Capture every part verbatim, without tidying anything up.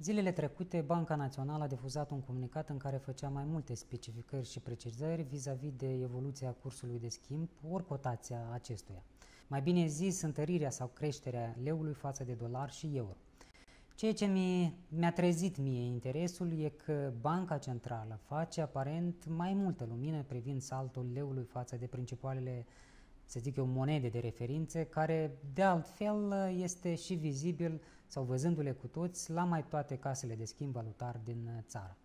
Zilele trecute, Banca Națională a difuzat un comunicat în care făcea mai multe specificări și precizări vis-a-vis de evoluția cursului de schimb, ori cotația acestuia. Mai bine zis, întărirea sau creșterea leului față de dolar și euro. Ceea ce mi-a trezit mie interesul e că Banca Centrală face aparent mai multă lumină privind saltul leului față de principalele, să zic eu, monede de referință, care de altfel este și vizibil, sau văzându-le cu toți, la mai toate casele de schimb valutar din țară.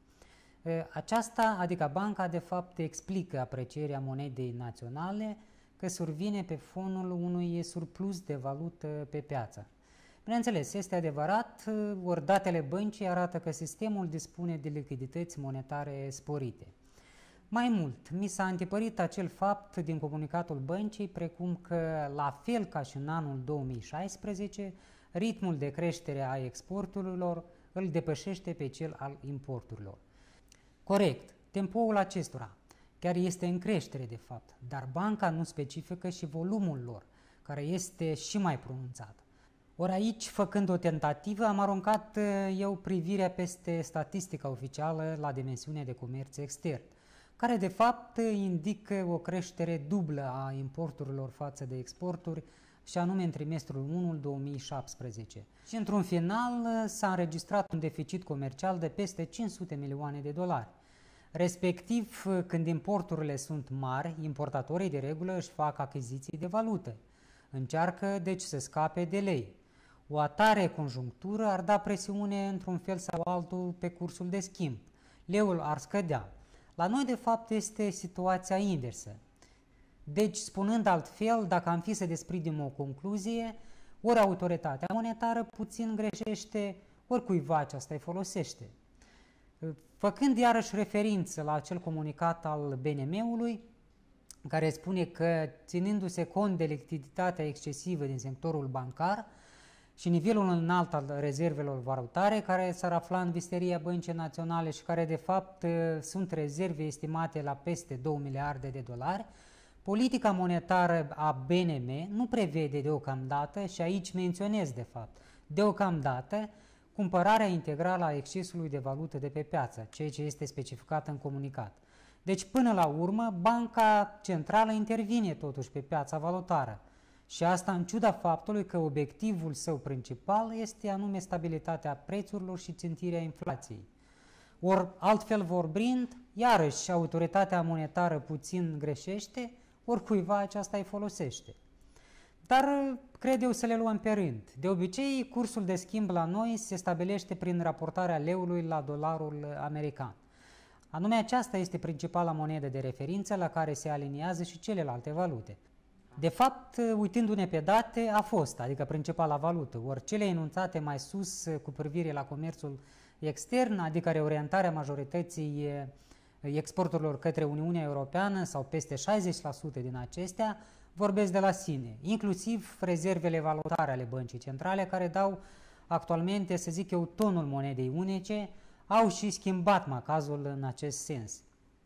Aceasta, adică banca, de fapt explică aprecierea monedei naționale că survine pe fonul unui surplus de valută pe piață. Bineînțeles, este adevărat, ori datele băncii arată că sistemul dispune de lichidități monetare sporite. Mai mult, mi s-a întipărit acel fapt din comunicatul băncii, precum că, la fel ca și în anul două mii șaisprezece, ritmul de creștere a exporturilor îl depășește pe cel al importurilor. Corect, tempoul acestora chiar este în creștere de fapt, dar banca nu specifică și volumul lor, care este și mai pronunțat. Ori aici, făcând o tentativă, am aruncat eu privirea peste statistica oficială la dimensiunea de comerț extern, care de fapt indică o creștere dublă a importurilor față de exporturi, și anume în trimestrul unu două mii șaptesprezece. Și într-un final s-a înregistrat un deficit comercial de peste cinci sute milioane de dolari. Respectiv, când importurile sunt mari, importatorii de regulă își fac achiziții de valută. Încearcă deci să scape de lei. O atare conjunctură ar da presiune într-un fel sau altul pe cursul de schimb. Leul ar scădea. La noi, de fapt, este situația inversă. Deci, spunând altfel, dacă am fi să desprindem o concluzie, ori autoritatea monetară puțin greșește, ori cuiva aceasta îi folosește. Făcând iarăși referință la acel comunicat al B N M-ului, care spune că, ținându-se cont de lichiditatea excesivă din sectorul bancar și nivelul înalt al rezervelor valutare, care s-ar afla în visteria Băncii Naționale și care, de fapt, sunt rezerve estimate la peste două miliarde de dolari, politica monetară a B N M nu prevede deocamdată, și aici menționez de fapt, deocamdată, cumpărarea integrală a excesului de valută de pe piață, ceea ce este specificat în comunicat. Deci, până la urmă, Banca Centrală intervine totuși pe piața valutară, și asta în ciuda faptului că obiectivul său principal este anume stabilitatea prețurilor și țintirea inflației. Ori, altfel vorbind, iarăși autoritatea monetară puțin greșește, ori cuiva aceasta îi folosește. Dar cred eu să le luăm pe rând. De obicei, cursul de schimb la noi se stabilește prin raportarea leului la dolarul american. Anume, aceasta este principala monedă de referință la care se aliniază și celelalte valute. De fapt, uitându-ne pe date, a fost, adică principala valută, ori cele enunțate mai sus cu privire la comerțul extern, adică reorientarea majorității exporturilor către Uniunea Europeană sau peste șaizeci la sută din acestea, vorbesc de la sine, inclusiv rezervele valutare ale Băncii Centrale, care dau actualmente, să zic eu, tonul monedei unice, au și schimbat macazul în acest sens.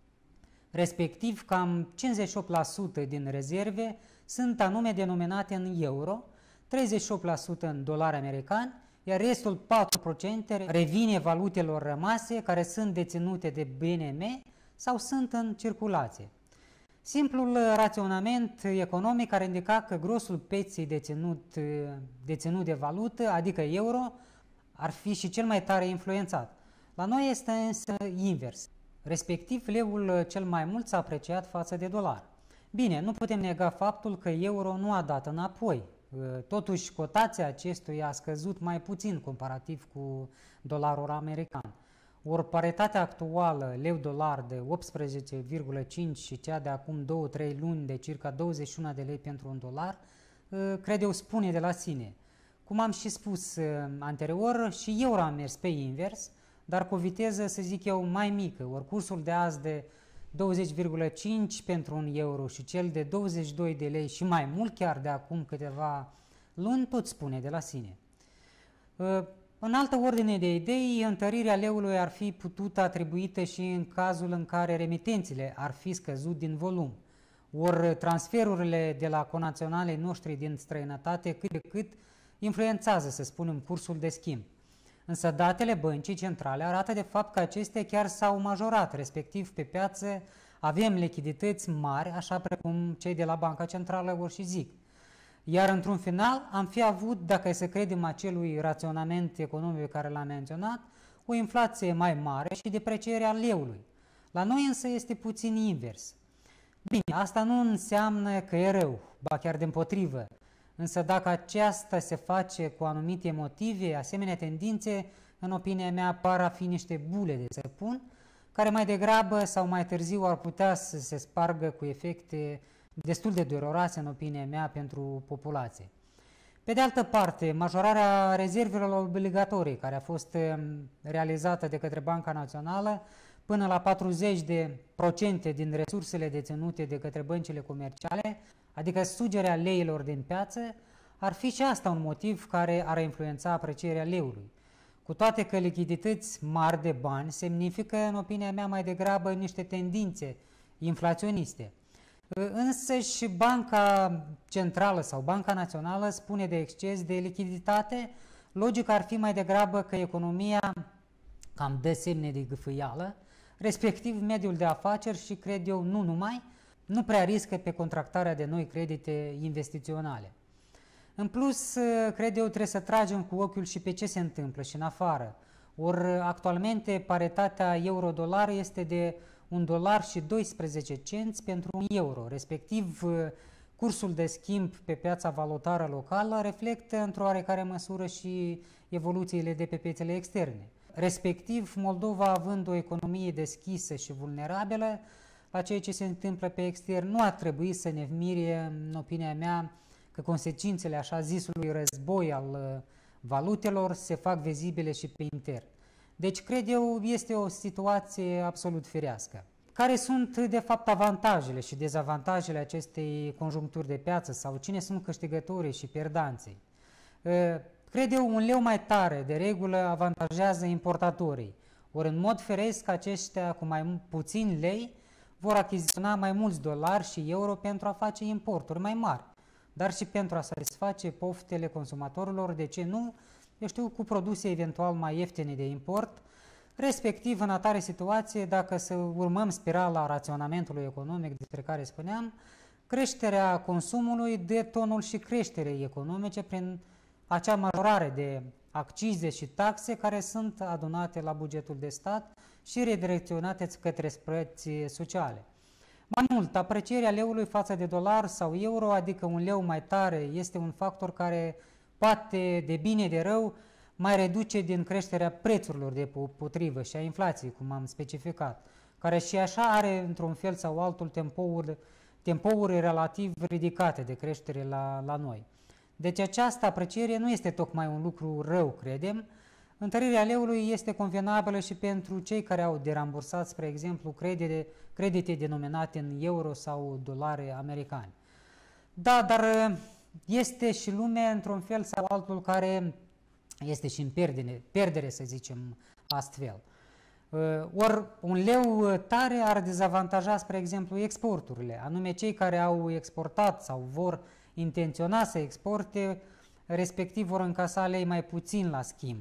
Respectiv, cam cincizeci și opt la sută din rezerve sunt anume denominate în euro, treizeci și opt la sută în dolari americani, iar restul patru la sută revine valutelor rămase care sunt deținute de B N M sau sunt în circulație. Simplul raționament economic ar indica că grosul pieței deținut, deținut de valută, adică euro, ar fi și cel mai tare influențat. La noi este însă invers. Respectiv, leul cel mai mult s-a apreciat față de dolar. Bine, nu putem nega faptul că euro nu a dat înapoi. Totuși, cotația acestuia a scăzut mai puțin comparativ cu dolarul american. Ori paritatea actuală, leu-dolar de optsprezece virgulă cinci și cea de acum două trei luni de circa douăzeci și unu de lei pentru un dolar, cred eu spune de la sine. Cum am și spus anterior, și euro a mers pe invers, dar cu o viteză, să zic eu, mai mică. Ori cursul de azi de douăzeci virgulă cinci pentru un euro și cel de douăzeci și doi de lei și mai mult chiar de acum câteva luni, tot spune de la sine. În altă ordine de idei, întărirea leului ar fi putut atribuită și în cazul în care remitențele ar fi scăzut din volum, ori transferurile de la conaționalii noștri din străinătate cât de cât influențează, să spunem, cursul de schimb. Însă datele băncii centrale arată de fapt că acestea chiar s-au majorat, respectiv pe piață avem lichidități mari, așa precum cei de la Banca Centrală vor și zic. Iar într-un final am fi avut, dacă să credem acelui raționament economic pe care l-am menționat, o inflație mai mare și deprecierea leului. La noi însă este puțin invers. Bine, asta nu înseamnă că e rău, ba chiar dimpotrivă. Însă dacă aceasta se face cu anumite motive, asemenea tendințe, în opinia mea, par a fi niște bule de săpun, care mai degrabă sau mai târziu ar putea să se spargă cu efecte destul de dureroase, în opinia mea, pentru populație. Pe de altă parte, majorarea rezervelor obligatorii, care a fost realizată de către Banca Națională, până la patruzeci de procente din resursele deținute de către băncile comerciale, adică sugerea leilor din piață, ar fi și asta un motiv care ar influența aprecierea leului. Cu toate că lichidități mari de bani semnifică, în opinia mea, mai degrabă niște tendințe inflaționiste. Însă și Banca Centrală sau Banca Națională spune de exces de lichiditate, logic ar fi mai degrabă că economia cam dă semne de gâfâială, respectiv mediul de afaceri și, cred eu, nu numai, nu prea riscă pe contractarea de noi credite investiționale. În plus, cred eu, trebuie să tragem cu ochiul și pe ce se întâmplă și în afară. Ori actualmente paritatea euro-dolar este de un dolar și doisprezece cenți pentru un euro, respectiv cursul de schimb pe piața valutară locală reflectă într-o oarecare măsură și evoluțiile de pe piețele externe. Respectiv, Moldova, având o economie deschisă și vulnerabilă la ceea ce se întâmplă pe extern, nu ar trebui să ne mire, în opinia mea, că consecințele așa zisului război al valutelor se fac vizibile și pe intern. Deci, cred eu, este o situație absolut firească. Care sunt, de fapt, avantajele și dezavantajele acestei conjuncturi de piață sau cine sunt câștigătorii și pierdanții? Cred eu, un leu mai tare, de regulă, avantajează importatorii. Ori, în mod firesc, aceștia cu mai puțin lei vor achiziționa mai mulți dolari și euro pentru a face importuri mai mari, dar și pentru a satisface poftele consumatorilor, de ce nu, eu știu, cu produse eventual mai ieftine de import, respectiv în atare situație, dacă să urmăm spirala raționamentului economic despre care spuneam, creșterea consumului dă tonul și creșterea economice prin acea majorare de accize și taxe care sunt adunate la bugetul de stat și redirecționate către plăți sociale. Mai mult, aprecierea leului față de dolar sau euro, adică un leu mai tare, este un factor care poate, de bine de rău, mai reduce din creșterea prețurilor de potrivă și a inflației, cum am specificat, care și așa are, într-un fel sau altul, tempouri, tempouri relativ ridicate de creștere la, la noi. Deci această apreciere nu este tocmai un lucru rău, credem. Întărirea leului este convenabilă și pentru cei care au de rambursat, spre exemplu, credite, credite denominate în euro sau dolari americani. Da, dar este și lumea, într-un fel sau altul, care este și în pierdere, pierdere să zicem astfel. Ori un leu tare ar dezavantaja, spre exemplu, exporturile, anume cei care au exportat sau vor intenționa să exporte, respectiv vor încasa lei mai puțin la schimb.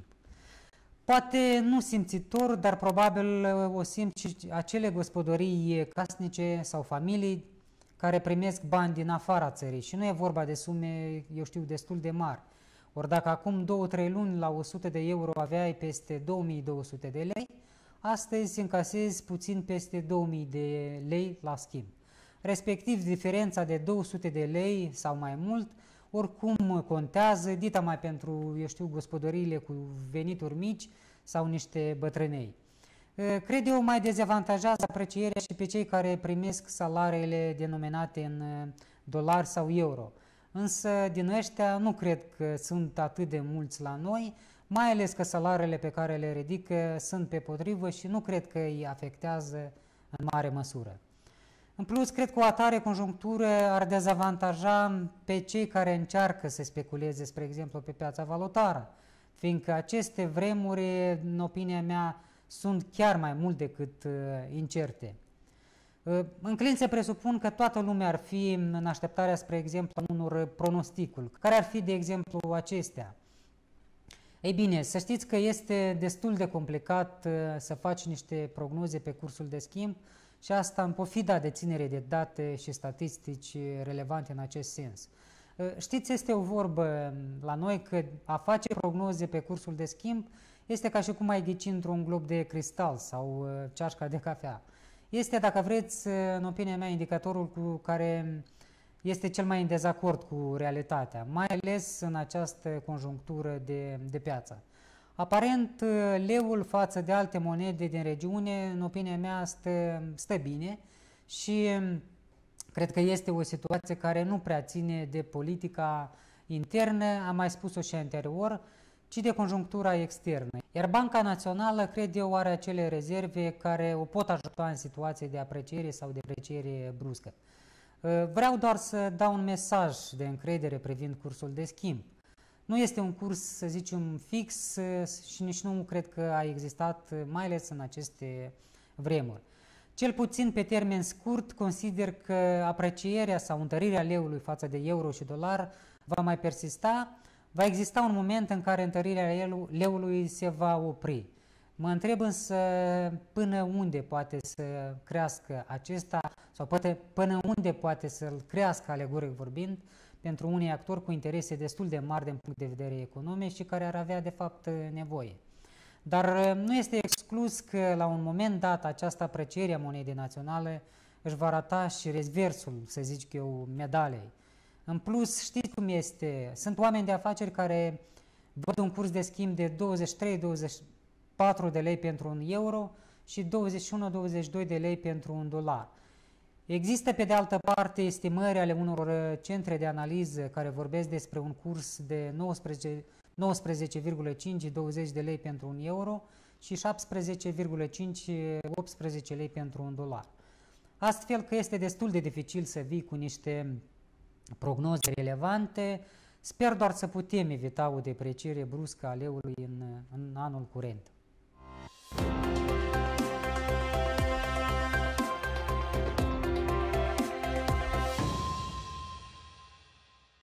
Poate nu simțitor, dar probabil o simt și acele gospodării casnice sau familii care primesc bani din afara țării și nu e vorba de sume, eu știu, destul de mari. Ori dacă acum două trei luni la o sută de euro aveai peste două mii două sute de lei, astăzi încasezi puțin peste două mii de lei la schimb. Respectiv, diferența de două sute de lei sau mai mult, oricum contează, dita mai pentru, eu știu, gospodăriile cu venituri mici sau niște bătrânei. Cred eu, mai dezavantajează aprecierea și pe cei care primesc salariile denominate în dolari sau euro. Însă, din ăștia, nu cred că sunt atât de mulți la noi, mai ales că salariile pe care le ridică sunt pe potrivă și nu cred că îi afectează în mare măsură. În plus, cred că o atare conjunctură ar dezavantaja pe cei care încearcă să speculeze, spre exemplu, pe piața valutară, fiindcă aceste vremuri, în opinia mea, sunt chiar mai mult decât uh, incerte. Uh, înclin să presupun că toată lumea ar fi în așteptarea, spre exemplu, a unor pronosticuri. Care ar fi, de exemplu, acestea? Ei bine, să știți că este destul de complicat uh, să faci niște prognoze pe cursul de schimb și asta în pofida deținerii de date și statistici relevante în acest sens. Uh, știți, este o vorbă la noi că a face prognoze pe cursul de schimb este ca și cum ai ghici într-un glob de cristal sau uh, ceașca de cafea. Este, dacă vreți, uh, în opinia mea, indicatorul cu care este cel mai în dezacord cu realitatea, mai ales în această conjunctură de, de piață. Aparent, leul față de alte monede din regiune, în opinia mea, stă, stă bine și cred că este o situație care nu prea ține de politica internă, am mai spus-o și anterior, ci de conjunctura externă. Iar Banca Națională, cred eu, are acele rezerve care o pot ajuta în situații de apreciere sau de depreciere bruscă. Vreau doar să dau un mesaj de încredere privind cursul de schimb. Nu este un curs, să zicem, fix și nici nu cred că a existat, mai ales în aceste vremuri. Cel puțin pe termen scurt, consider că aprecierea sau întărirea leului față de euro și dolar va mai persista. Va exista un moment în care întărirea leului se va opri. Mă întreb însă până unde poate să crească acesta sau poate până unde poate să-l crească, alegoric vorbind, pentru unii actori cu interese destul de mari din punct de vedere economic și care ar avea de fapt nevoie. Dar nu este exclus că la un moment dat această apreciere a monedei naționale își va rata și reversul, să zic eu, medalei. În plus, știți cum este, sunt oameni de afaceri care văd un curs de schimb de douăzeci și trei douăzeci și patru de lei pentru un euro și douăzeci și unu douăzeci și doi de lei pentru un dolar. Există, pe de altă parte, estimări ale unor centre de analiză care vorbesc despre un curs de nouăsprezece virgulă cinci douăzeci de lei pentru un euro și șaptesprezece virgulă cinci optsprezece lei pentru un dolar. Astfel că este destul de dificil să vii cu niște prognoze relevante. Sper doar să putem evita o depreciere bruscă a leului în, în anul curent.